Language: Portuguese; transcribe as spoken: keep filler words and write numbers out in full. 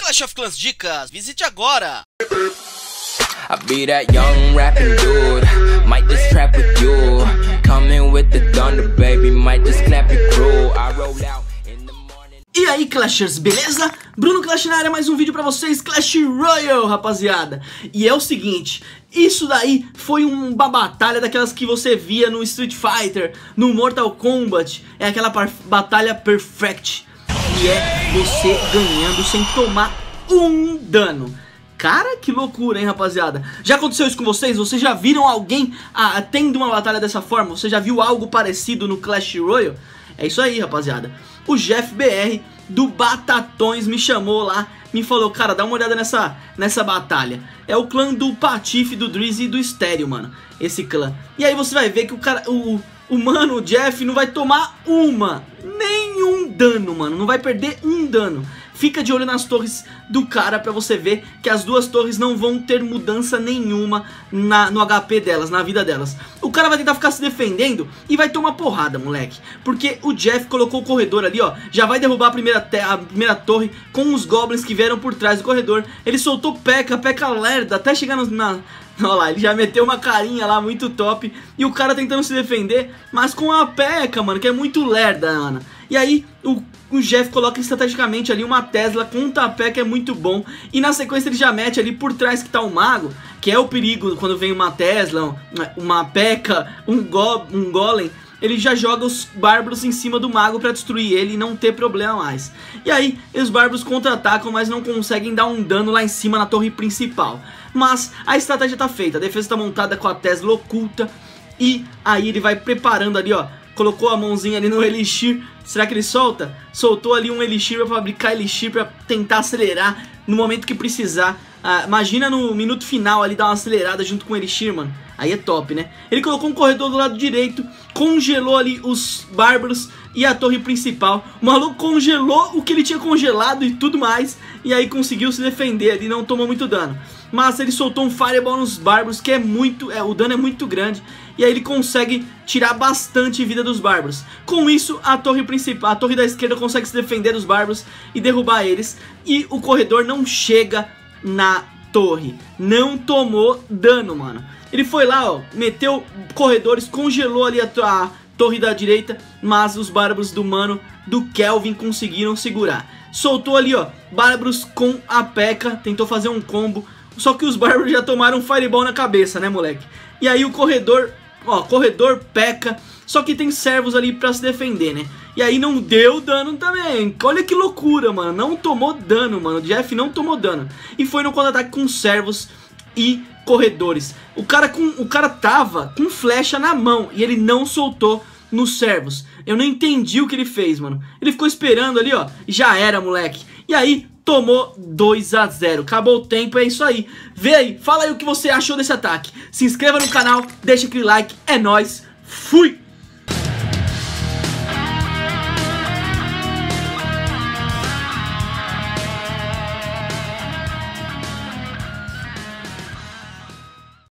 Clash of Clans Dicas, visite agora! I be that young rapping dude, might just trap with you. Coming with the thunder, baby, might just clap it crew. I roll out in the morning. E aí, Clashers, beleza? Bruno Clash na área, mais um vídeo pra vocês, Clash Royale, rapaziada. E é o seguinte, isso daí foi uma batalha daquelas que você via no Street Fighter, no Mortal Kombat. É aquela batalha perfect, e é você ganhando sem tomar um dano. Cara, que loucura, hein, rapaziada? Já aconteceu isso com vocês? Vocês já viram alguém ah, tendo uma batalha dessa forma? Você já viu algo parecido no Clash Royale? É isso aí, rapaziada. O Jeff B R do Batatões me chamou lá, me falou, cara, dá uma olhada nessa, nessa batalha. É o clã do Patife, do Drizzy e do Estéreo, mano, esse clã. E aí você vai ver que o cara, o, o mano, o Jeff, não vai tomar uma, nenhum dano, mano. Não vai perder um dano. Fica de olho nas torres do cara pra você ver que as duas torres não vão ter mudança nenhuma na, no H P delas, na vida delas. O cara vai tentar ficar se defendendo e vai tomar porrada, moleque. Porque o Jeff colocou o corredor ali, ó. Já vai derrubar a primeira, a primeira torre com os goblins que vieram por trás do corredor. Ele soltou P.E.K.K.A, P.E.K.K.A lerda, até chegar no, na... Olha lá, ele já meteu uma carinha lá muito top. E o cara tentando se defender, mas com a P.E.K.K.A, mano, que é muito lerda, mano. E aí o, o Jeff coloca estrategicamente ali uma Tesla com um tapé que é muito bom. E na sequência ele já mete ali por trás que tá o mago, que é o perigo quando vem uma Tesla, uma P.E.K.K.A, um, go, um golem. Ele já joga os bárbaros em cima do mago pra destruir ele e não ter problema mais. E aí os bárbaros contra-atacam, mas não conseguem dar um dano lá em cima na torre principal. Mas a estratégia tá feita, a defesa tá montada com a Tesla oculta. E aí ele vai preparando ali, ó. Colocou a mãozinha ali no Elixir. Será que ele solta? Soltou ali um Elixir pra fabricar Elixir pra tentar acelerar no momento que precisar. Ah, imagina no minuto final ali dar uma acelerada junto com o Elixir, mano. Aí é top, né? Ele colocou um corredor do lado direito, congelou ali os bárbaros e a torre principal. O maluco congelou o que ele tinha congelado e tudo mais. E aí conseguiu se defender ali, não tomou muito dano. Mas ele soltou um Fireball nos bárbaros, que é muito... É, o dano é muito grande. E aí ele consegue tirar bastante vida dos bárbaros. Com isso, a torre principal, a torre da esquerda consegue se defender dos bárbaros e derrubar eles. E o corredor não chega na torre. Não tomou dano, mano. Ele foi lá, ó, meteu corredores, congelou ali a, a torre da direita, mas os bárbaros do mano, do Kelvin, conseguiram segurar. Soltou ali, ó, bárbaros com a P.E.K.K.A, tentou fazer um combo, só que os bárbaros já tomaram um Fireball na cabeça, né, moleque? E aí o corredor, ó, corredor P.E.K.K.A, só que tem servos ali pra se defender, né? E aí não deu dano também. Olha que loucura, mano. Não tomou dano, mano. O Jeff não tomou dano. E foi no contra-ataque com servos e corredores. O cara, com, o cara tava com flecha na mão e ele não soltou nos servos. Eu não entendi o que ele fez, mano. Ele ficou esperando ali, ó. Já era, moleque. E aí tomou dois a zero. Acabou o tempo, é isso aí. Vê aí, fala aí o que você achou desse ataque. Se inscreva no canal, deixa aquele like. É nóis. Fui!